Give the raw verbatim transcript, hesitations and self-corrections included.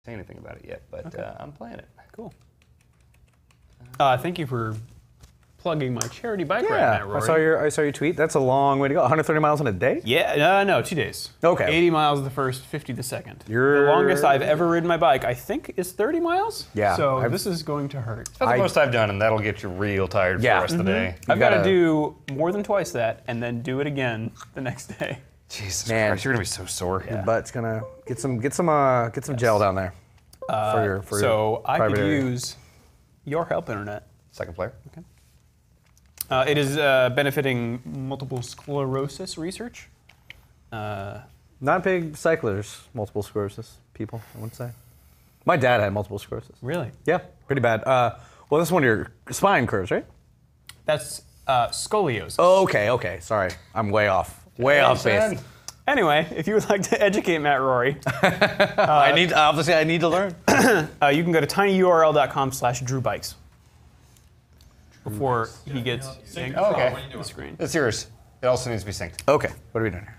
say anything about it yet, but Okay. uh, I'm playing it. Cool. Uh, thank you for plugging my charity bike ride, Yeah, Matt I Rorie. saw your I saw your tweet. That's a long way to go. one hundred thirty miles in a day? Yeah, uh, no, two days. Okay. eighty miles the first, fifty the second. You're- The longest I've ever ridden my bike, I think, is thirty miles. Yeah, So I've- this is going to hurt. That's the I- most I've done, and that'll get you real tired Yeah. for the rest of the day. I've got to gotta- do more than twice that, and then do it again the next day. Jesus Man. Christ, you're gonna be so sore. Yeah. But it's gonna get some get some uh, get some gel down there. Uh, for your, for so your I could private area. use your help, Internet. Second player. Okay. Uh, it is uh, benefiting multiple sclerosis research. Uh, Not big cyclers, multiple sclerosis people, I would say. My dad had multiple sclerosis. really? Yeah, pretty bad. Uh, well, this is one of your spine curves, right? That's uh, scoliosis. Oh, okay, okay. Sorry, I'm way off. Way off base. Anyway, if you would like to educate Matt Rorie, I need obviously I need to learn. uh, you can go to tinyurl dot com slash drewbikes before he gets yanked Oh, okay. off the screen. It's yours. It also needs to be synced. Okay, what are we doing here?